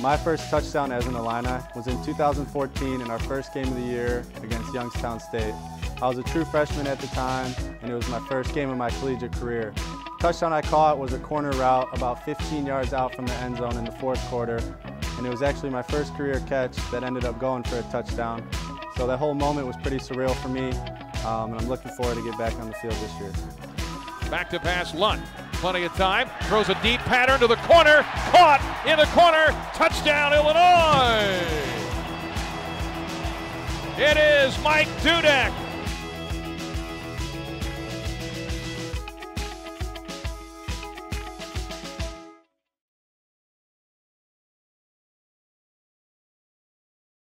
My first touchdown as an Illini was in 2014 in our first game of the year against Youngstown State. I was a true freshman at the time, and it was my first game of my collegiate career. The touchdown I caught was a corner route about 15 yards out from the end zone in the fourth quarter, and it was actually my first career catch that ended up going for a touchdown. So that whole moment was pretty surreal for me, and I'm looking forward to get back on the field this year. Back to pass, Lunt. Plenty of time. Throws a deep pattern to the corner. Caught in the corner. Touchdown, Illinois! It is Mike Dudek